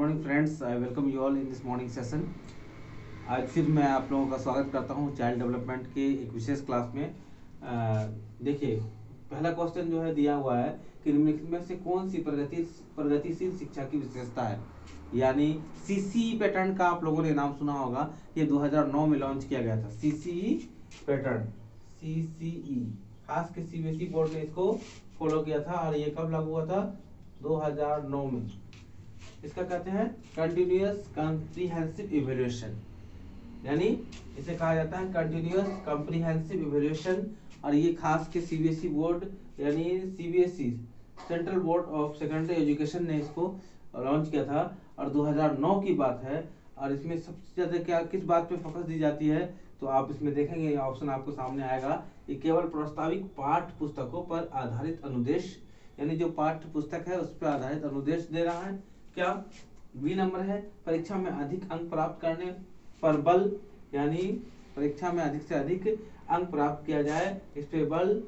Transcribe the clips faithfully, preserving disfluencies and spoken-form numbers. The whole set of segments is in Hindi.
Morning friends, I welcome you all in this morning session. आज फिर मैं आप लोगों का स्वागत करता हूं चाइल्ड डेवलपमेंट के एक विशेष क्लास में। देखिए, पहला क्वेश्चन जो है दिया हुआ है कि निम्नलिखित में से कौन सी प्रगति प्रगतिशील शिक्षा की विशेषता है, यानी सीसीई पैटर्न का आप लोगों ने नाम सुना होगा। ये दो हज़ार नौ में लॉन्च किया गया था सीसीई पैटर्न। सीसीई खास के सीबीएसई बोर्ड ने इसको फॉलो किया था और ये कब लागू हुआ था? दो हज़ार नौ में। इसका कहते हैं कंटिन्यूअस कॉम्प्रिहेंसिव इवैल्यूएशन, यानी इसे कहा जाता है कंटिन्यूअस कॉम्प्रिहेंसिव इवैल्यूएशन। और ये खास के सीबीएसई बोर्ड यानी CBSE central board of secondary education ने इसको लॉन्च किया था और दो हज़ार नौ की बात है। और इसमें सबसे ज्यादा क्या किस बात पे फोकस दी जाती है, तो आप इसमें देखेंगे ऑप्शन आपको सामने आएगा। ये केवल प्रस्ताविक पाठ्य पुस्तकों पर आधारित अनुदेश, यानी जो पाठ्य पुस्तक है उस पर आधारित अनुदेश दे रहा है। क्या बी नंबर है परीक्षा में अधिक अंक प्राप्त करने पर बल, यानी परीक्षा में अधिक से अधिक अंक प्राप्त किया जाए, इस पे बल।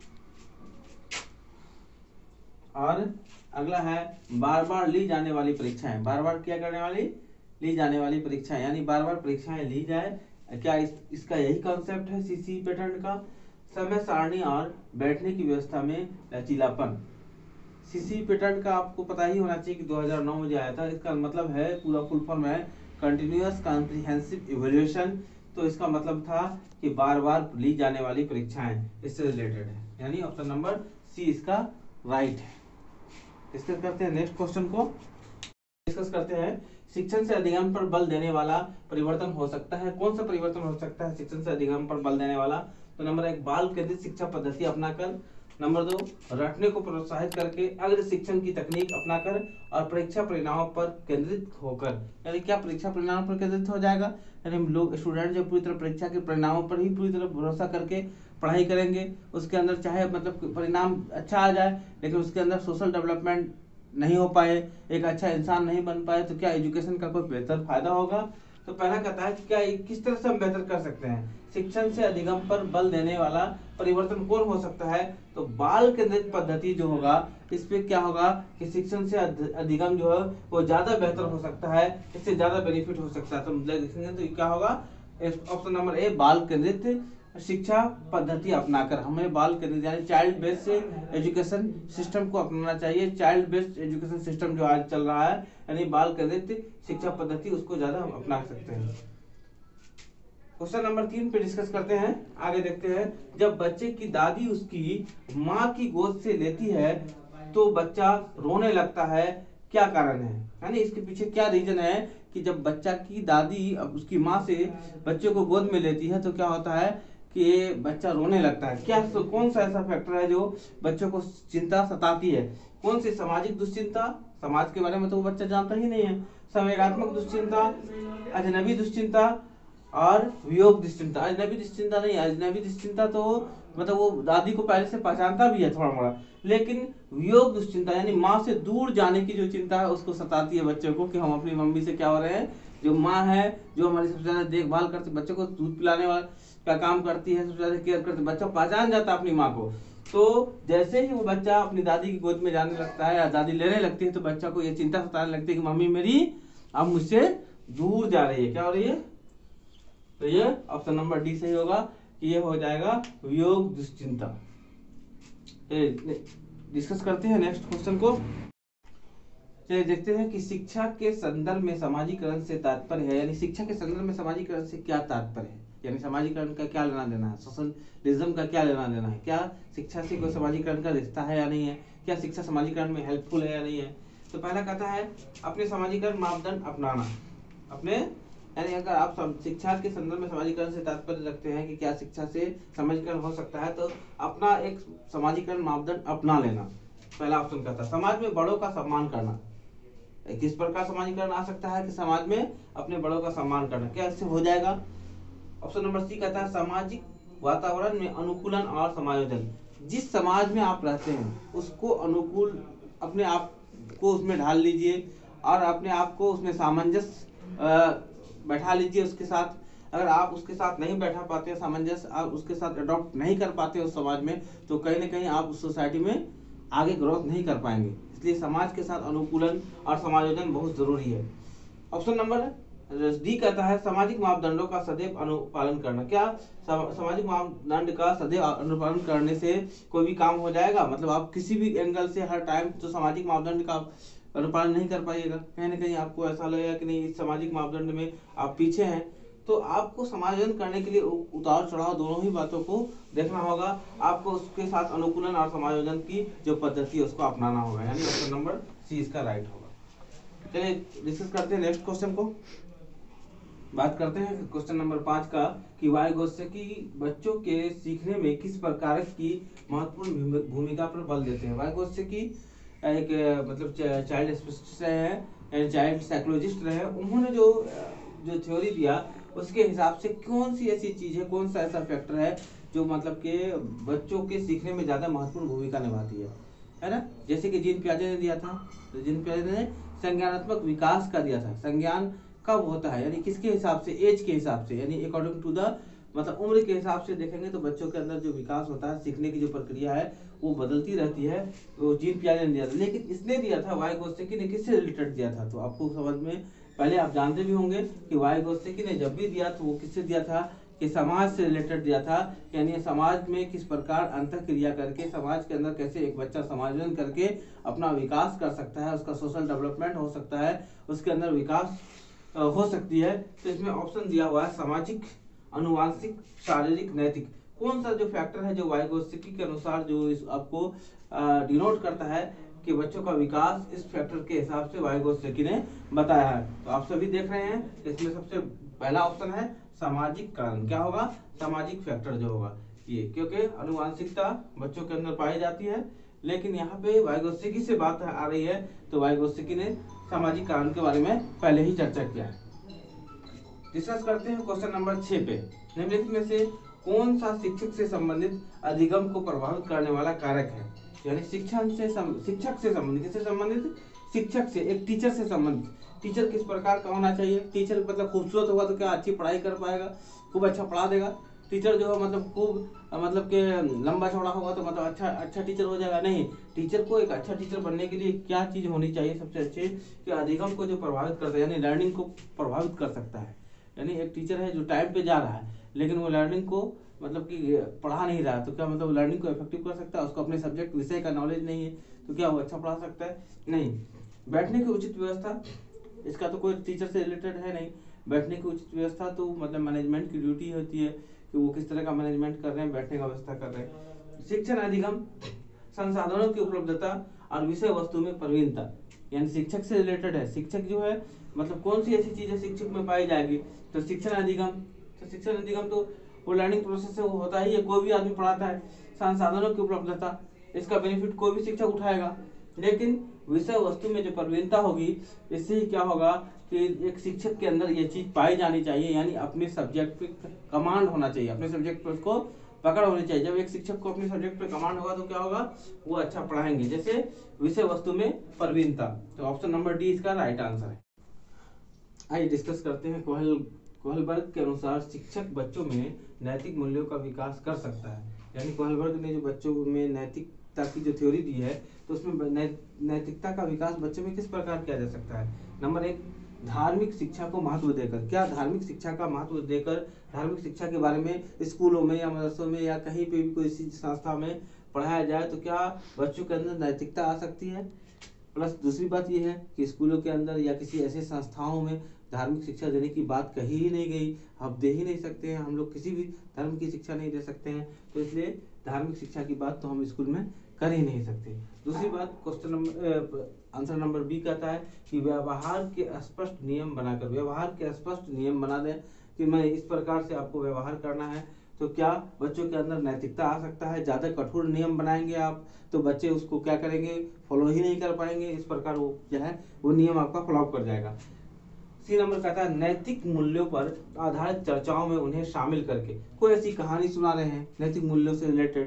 और अगला है बार बार ली जाने वाली परीक्षाएं, बार बार क्या करने वाली ली जाने वाली परीक्षाएं, यानी बार बार परीक्षाएं ली जाए। क्या इस, इसका यही कॉन्सेप्ट है सीसी पैटर्न का। समय सारणी और बैठने की व्यवस्था में लचीलापन। सीसी पैटर्न का आपको पता ही होना चाहिए कि दो हज़ार नौ में जो आया था। इसका मतलब है, पूरा फुल फॉर्म है कंटिन्यूअस कॉम्प्रिहेंसिव इवैल्यूएशन। तो इसका मतलब था कि बार बार ली जाने वाली परीक्षाएं इससे रिलेटेड है, यानी ऑप्शन नंबर सी इसका राइट है। डिस्कस करते हैं नेक्स्ट क्वेश्चन को। डिस्कस करते हैं शिक्षण से अधिगम पर बल देने वाला परिवर्तन हो सकता है। कौन सा परिवर्तन हो सकता है शिक्षण से अधिगम पर बल देने वाला? तो नंबर एक, बाल केंद्रित शिक्षा पद्धति अपनाकर। नंबर दो, रटने को प्रोत्साहित करके अग्र शिक्षण की तकनीक अपनाकर। और परीक्षा परिणामों पर केंद्रित होकर, यानी क्या परीक्षा परिणामों पर केंद्रित हो जाएगा, यानी हम लोग स्टूडेंट जो पूरी तरह परीक्षा के परिणामों पर ही पूरी तरह भरोसा करके पढ़ाई करेंगे। उसके अंदर चाहे मतलब परिणाम अच्छा आ जाए लेकिन उसके अंदर सोशल डेवलपमेंट नहीं हो पाए, एक अच्छा इंसान नहीं बन पाए, तो क्या एजुकेशन का कोई बेहतर फायदा होगा? तो पहला कहता है कि क्या किस तरह से हम बेहतर कर सकते हैं शिक्षण से अधिगम पर बल देने वाला परिवर्तन कौन हो सकता है? तो बाल केंद्रित पद्धति जो होगा, इस पे क्या होगा कि शिक्षण से अधिगम जो है वो ज्यादा बेहतर हो सकता है, इससे ज्यादा बेनिफिट हो सकता है। तो मतलब देखेंगे तो क्या होगा, ऑप्शन नंबर ए, बाल केंद्रित शिक्षा पद्धति अपनाकर। हमें बाल केंद्रित यानी चाइल्ड बेस्ड एजुकेशन सिस्टम को अपनाना चाहिए। चाइल्ड बेस्ड एजुकेशन सिस्टम जो आज चल रहा है, यानी बाल केंद्रित शिक्षा पद्धति, उसको ज्यादा हम अपना सकते हैं। क्वेश्चन नंबर तीन पे डिस्कस करते हैं, आगे देखते हैं। जब बच्चे की दादी उसकी माँ की गोद से लेती है तो बच्चा रोने लगता है, क्या कारण है? यानी इसके पीछे क्या रीजन है कि जब बच्चा की दादी अब उसकी माँ से बच्चे को गोद में लेती है तो क्या होता है कि बच्चा रोने लगता है। क्या कौन सा ऐसा फैक्टर है जो बच्चों को चिंता सताती है? कौन सी? सामाजिक दुश्चिंता, समाज के बारे में तो वो बच्चा जानता ही नहीं है। संवेगात्मक दुश्चिंता, अजनबी दुश्चिंता और वियोग दुश्चिंता। अजनबी दुश्चिंता नहीं, अजनबी दुश्चिंता तो मतलब वो दादी को पहले से पहचानता भी है थोड़ा मोड़ा, लेकिन वियोग दुश्चिंता यानी माँ से दूर जाने की जो चिंता है उसको सताती है बच्चों को, कि हम अपनी मम्मी से क्या हो रहे हैं। जो माँ है जो हमारी सबसे ज्यादा देखभाल करती, बच्चों को दूध पिलाने वाला का काम करती है, सबसे ज्यादा केयर करती है, बच्चा पहचान जाता है अपनी माँ को। तो जैसे ही वो बच्चा अपनी दादी की गोद में जाने लगता है या दादी लेने लगती है तो बच्चा को ये चिंता सताने लगती है कि मम्मी मेरी अब मुझसे दूर जा रही है। क्या हो रही है? तो ये ऑप्शन नंबर डी सही होगा कि ये हो जाएगा वियोग दुश्चिंता। डिस्कस करते हैं नेक्स्ट क्वेश्चन को। चलिए देखते हैं कि शिक्षा के संदर्भ में समाजीकरण से तात्पर्य है, यानी शिक्षा के संदर्भ में समाजीकरण से क्या तात्पर्य है, यानी समाजीकरण का क्या लेना देना है, सोशलिज्म का क्या लेना देना है, क्या शिक्षा से कोई समाजीकरण का रिश्ता है या नहीं है, क्या शिक्षा समाजीकरण में हेल्पफुल है या नहीं है? तो पहला कहता है अपने समाजीकरण मापदंड अपनाना। अपने यानी अगर आप शिक्षा के संदर्भ में समाजीकरण से तात्पर्य रखते हैं कि क्या शिक्षा से समाजीकरण हो सकता है, तो अपना एक समाजीकरण मापदंड अपना लेना। पहला ऑप्शन कहता है समाज में बड़ों का सम्मान करना। किस प्रकार समाजीकरण आ सकता है कि समाज में अपने बड़ों का सम्मान करना, क्या इससे हो जाएगा? ऑप्शन नंबर सी कहता है सामाजिक वातावरण में अनुकूलन और समायोजन। जिस समाज में आप रहते हैं उसको अनुकूल अपने आप को उसमें ढाल लीजिए और अपने आप को उसमें सामंजस्य बैठा लीजिए उसके साथ। अगर आप उसके साथ नहीं बैठा पाते, सामंजस्य आप उसके साथ अडॉप्ट नहीं कर पाते उस समाज में, तो कहीं ना कहीं आप उस सोसाइटी में आगे ग्रोथ नहीं कर पाएंगे। इसलिए समाज के साथ अनुकूलन और समायोजन बहुत जरूरी है। ऑप्शन नंबर डी कहता है सामाजिक मापदंडों का सदैव अनुपालन करना। क्या सामाजिक मापदंड का सदैव अनुपालन करने से कोई भी काम हो जाएगा? मतलब आप किसी भी एंगल से हर टाइम तो सामाजिक मापदंड का अनुपालन नहीं कर पाइएगा, कहीं ना कहीं आपको ऐसा लगेगा कि नहीं इस सामाजिक मापदंड में आप पीछे हैं। तो आपको समायोजन करने के लिए उतार चढ़ाव दोनों ही बातों को देखना होगा, आपको उसके साथ अनुकूलन और समायोजन की जो पद्धति है उसको अपनाना होगा, यानी ऑप्शन नंबर सी इसका राइट होगा। चलिए डिस्कस करते हैं नेक्स्ट क्वेश्चन को। बात करते हैं क्वेश्चन नंबर पाँच का कि वाइगोत्स्की बच्चों के सीखने में किस प्रकार की महत्वपूर्ण भूमिका पर बल देते हैं। वाइगोत्स्की एक मतलब चाइल्ड स्पेशलिस्ट रहे हैं, चाइल्ड साइकोलॉजिस्ट रहे हैं। उन्होंने जो जो थ्योरी दिया उसके हिसाब से कौन सी ऐसी चीज है, कौन सा ऐसा फैक्टर है जो मतलब के बच्चों के सीखने में ज्यादा महत्वपूर्ण भूमिका निभाती है, है ना। जैसे कि जीन पियाजे ने दिया था, तो जीन पियाजे ने संज्ञानात्मक विकास का दिया था। संज्ञान कब होता है, यानी किसके हिसाब से, एज के हिसाब से, यानी अकॉर्डिंग टू द मतलब उम्र के हिसाब से देखेंगे तो बच्चों के अंदर जो विकास होता है, सीखने की जो प्रक्रिया है वो बदलती रहती है। वो जीन पियाजे ने दिया था, लेकिन इसने दिया था वाइगोत्स्की ने किससे रिलेटेड दिया था, तो आपको समझ में पहले आप जानते भी होंगे कि वाइगोत्स्की ने जब भी दिया तो वो किससे दिया था कि समाज से रिलेटेड दिया था। यानी समाज में किस प्रकार अंतःक्रिया करके समाज के अंदर कैसे एक बच्चा समायोजन करके अपना विकास कर सकता है, उसका सोशल डेवलपमेंट हो सकता है, उसके अंदर विकास हो सकती है। तो इसमें ऑप्शन दिया हुआ है सामाजिक, अनुवांशिक, शारीरिक, नैतिक। कौन सा जो फैक्टर है जो वाइगोत्स्की के अनुसार जो इस आपको डिनोट करता है कि बच्चों का विकास, इस फैक्टर के हिसाब से वाइगोत्स्की ने बताया है। तो आप सभी देख रहे हैं इसमें सबसे पहला ऑप्शन है सामाजिक कारण। क्या होगा, सामाजिक फैक्टर जो होगा ये, क्योंकि अनुवांशिकता बच्चों के अंदर पाई जाती है, लेकिन यहाँ पे वाइगोत्स्की से बात आ रही है तो वाइगोत्स्की ने सामाजिक कारण के बारे में पहले ही चर्चा किया है। डिस्कस करते हैं क्वेश्चन नंबर छह पे। निम्नलिखित में से कौन सा शिक्षक से संबंधित अधिगम को प्रभावित करने वाला कारक है। यानी शिक्षण से सम, शिक्षक से संबंधित, किससे संबंधित, शिक्षक से, एक टीचर से संबंधित। टीचर किस प्रकार का होना चाहिए, टीचर मतलब खूबसूरत होगा तो क्या अच्छी पढ़ाई कर पाएगा, खूब अच्छा पढ़ा देगा। टीचर जो है मतलब खूब मतलब के लंबा चौड़ा होगा तो मतलब अच्छा अच्छा टीचर हो जाएगा, नहीं। टीचर को एक अच्छा टीचर बनने के लिए क्या चीज होनी चाहिए सबसे अच्छे, कि अधिगम को जो प्रभावित करता है, यानी लर्निंग को प्रभावित कर सकता है। यानी एक टीचर है जो टाइम पे जा रहा है लेकिन वो लर्निंग को मतलब कि पढ़ा नहीं रहा, तो क्या मतलब लर्निंग को इफेक्टिव कर सकता है। उसको अपने सब्जेक्ट विषय का नॉलेज नहीं है तो क्या वो अच्छा पढ़ा सकता है, नहीं। बैठने की उचित व्यवस्था, इसका तो कोई टीचर से रिलेटेड है नहीं। बैठने की उचित व्यवस्था तो मतलब मैनेजमेंट की ड्यूटी होती है कि वो किस तरह का मैनेजमेंट कर रहे हैं, बैठने का व्यवस्था कर रहे हैं। शिक्षण अधिगम, संसाधनों की उपलब्धता और विषय वस्तु में प्रवीणता, यानी शिक्षक से रिलेटेड है। शिक्षक जो है मतलब कौन सी ऐसी चीज है शिक्षक में पाई जाएगी, तो शिक्षण अधिगम। तो शिक्षण अधिगम तो वो लर्निंग प्रोसेस से वो होता ही है, कोई भी आदमी पढ़ाता है। संसाधनों की उपलब्धता, इसका बेनिफिट कोई भी शिक्षक उठाएगा, लेकिन विषय वस्तु में जो प्रवीणता होगी इससे ही क्या होगा कि एक शिक्षक के अंदर ये चीज पाई जानी चाहिए, यानी अपने सब्जेक्ट पे कमांड होना चाहिए, अपने सब्जेक्ट पे उसको पकड़ होनी चाहिए। जब एक शिक्षक को अपने सब्जेक्ट पे कमांड होगा तो क्या होगा, वो अच्छा पढ़ाएंगे। जैसे विषय वस्तु में प्रवीणता, तो ऑप्शन नंबर डी इसका राइट आंसर है। आइए डिस्कस करते हैं। कोहल कोहलबर्ग के अनुसार शिक्षक बच्चों में नैतिक मूल्यों का विकास कर सकता है। यानी कोहलबर्ग ने जो बच्चों में नैतिकता की जो थ्योरी दी है तो उसमें नैतिकता का विकास बच्चों में किस प्रकार किया जा सकता है। नंबर एक, धार्मिक शिक्षा को महत्व देकर। क्या धार्मिक शिक्षा का महत्व देकर धार्मिक शिक्षा के बारे में स्कूलों में या मदरसों में या कहीं पे भी कोई संस्था में पढ़ाया जाए तो क्या बच्चों के अंदर नैतिकता आ सकती है। प्लस दूसरी बात यह है कि स्कूलों के अंदर या किसी ऐसे संस्थाओं में धार्मिक शिक्षा देने की बात कही ही नहीं गई, हम दे ही नहीं सकते हैं, हम लोग किसी भी धर्म की शिक्षा नहीं दे सकते हैं, तो इसलिए धार्मिक शिक्षा की बात तो हम स्कूल में कर ही नहीं सकते। दूसरी बात, question number answer number B कहता है कि व्यवहार के स्पष्ट नियम बनाकर, व्यवहार के स्पष्ट नियम बना दें कि मैं इस प्रकार से आपको व्यवहार करना है, तो क्या बच्चों के अंदर नैतिकता आ सकता है। ज़्यादा कठोर नियम बनाएंगे आप तो बच्चे उसको क्या करेंगे, फॉलो ही नहीं कर पाएंगे, इस प्रकार वो क्या है वो नियम आपका फॉलो कर जाएगा। सी नंबर कहता है नैतिक मूल्यों पर आधारित चर्चाओं में उन्हें शामिल करके। कोई ऐसी कहानी सुना रहे हैं नैतिक मूल्यों से रिलेटेड,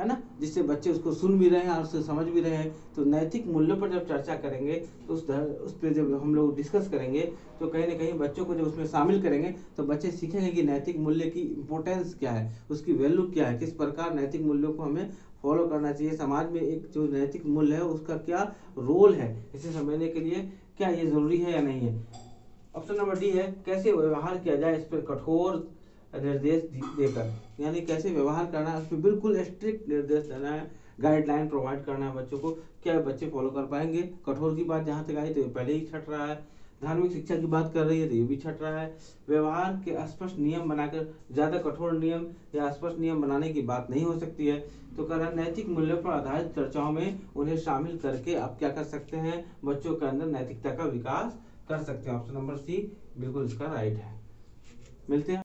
है ना, जिससे बच्चे उसको सुन भी रहे हैं और उससे समझ भी रहे हैं। तो नैतिक मूल्यों पर जब चर्चा करेंगे तो उस उस पर जब हम लोग डिस्कस करेंगे तो कहीं ना कहीं बच्चों को जब उसमें शामिल करेंगे तो बच्चे सीखेंगे कि नैतिक मूल्य की इंपॉर्टेंस क्या है, उसकी वैल्यू क्या है, किस प्रकार नैतिक मूल्यों को हमें फॉलो करना चाहिए, समाज में एक जो नैतिक मूल्य है उसका क्या रोल है, इसे समझने के लिए क्या ये जरूरी है या नहीं है। ऑप्शन नंबर डी है कैसे व्यवहार किया जाए इस पर कठोर निर्देश देकर, यानी कैसे व्यवहार करना है उस पर बिल्कुल स्ट्रिक्ट निर्देश देना है, गाइडलाइन प्रोवाइड करना है बच्चों को। क्या बच्चे फॉलो कर पाएंगे? कठोर की बात जहाँ तक आई तो ये पहले ही छट रहा है, धार्मिक शिक्षा की बात कर रही है तो ये भी छट रहा है, व्यवहार के स्पष्ट नियम बनाकर, ज्यादा कठोर नियम या स्पष्ट नियम बनाने की बात नहीं हो सकती है। तो कह रहा है नैतिक मूल्यों पर आधारित चर्चाओं में उन्हें शामिल करके आप क्या कर सकते हैं, बच्चों के अंदर नैतिकता का विकास कर सकते हैं। ऑप्शन नंबर सी बिल्कुल इसका राइट है। मिलते हैं।